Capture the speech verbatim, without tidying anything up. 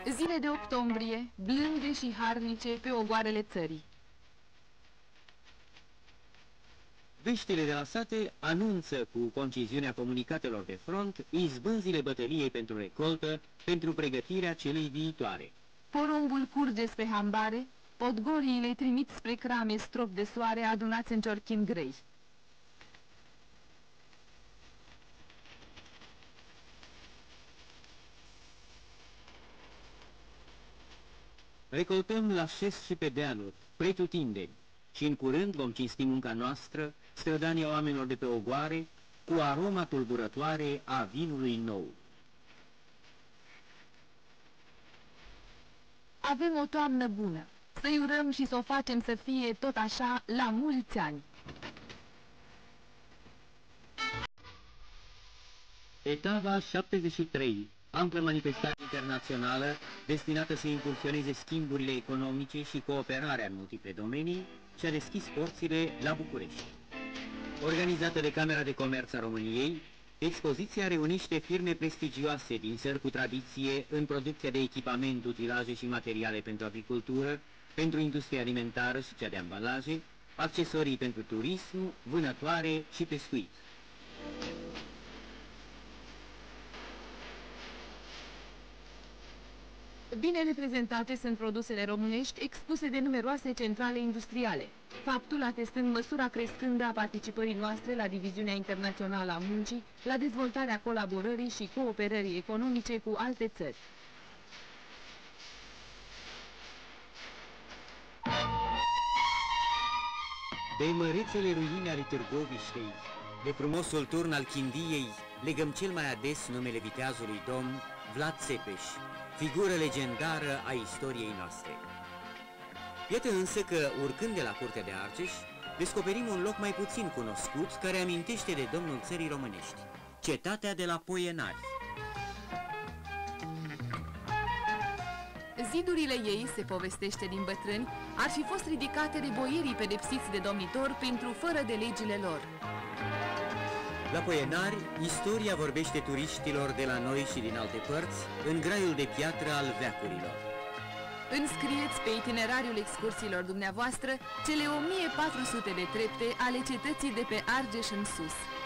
Zile de octombrie, blânde și harnice pe ogoarele țării. Veștile de la sate anunță cu conciziunea comunicatelor de front izbânzile bătăliei pentru recoltă, pentru pregătirea celei viitoare. Porumbul curge spre hambare, podgoriile trimit spre crame strop de soare adunați în ciorchini grei. Recoltăm la șes și pe dealuri, pretutindeni, și în curând vom cinsti munca noastră, strădania oamenilor de pe ogoare, cu aroma tulburătoare a vinului nou. Avem o toamnă bună, să-i urăm și să o facem să fie tot așa la mulți ani. Etapa șaptezeci și trei, amplă manifestare internațională destinată să impulsioneze schimburile economice și cooperarea în multiple domenii, și-a deschis porțile la București. Organizată de Camera de Comerț a României, expoziția reunește firme prestigioase din țări cu tradiție în producția de echipament, utilaje și materiale pentru agricultură, pentru industria alimentară și cea de ambalaje, accesorii pentru turism, vânătoare și pescuit. Bine reprezentate sunt produsele românești expuse de numeroase centrale industriale, faptul atestând măsura crescândă a participării noastre la diviziunea internațională a muncii, la dezvoltarea colaborării și cooperării economice cu alte țări. De mărețele ruine ale Târgoviștei, de frumosul turn al Chindiei, legăm cel mai ades numele viteazului domn Vlad Țepeș, figură legendară a istoriei noastre. Iată însă că, urcând de la Curtea de Argeș, descoperim un loc mai puțin cunoscut care amintește de domnul țării românești, cetatea de la Poienari. Zidurile ei, se povestește din bătrâni, ar fi fost ridicate de boierii pedepsiți de domnitor pentru fără de legile lor. La Poienari, istoria vorbește turiștilor de la noi și din alte părți, în graiul de piatră al veacurilor. Înscrieți pe itinerariul excursiilor dumneavoastră cele o mie patru sute de trepte ale cetății de pe Argeș în sus.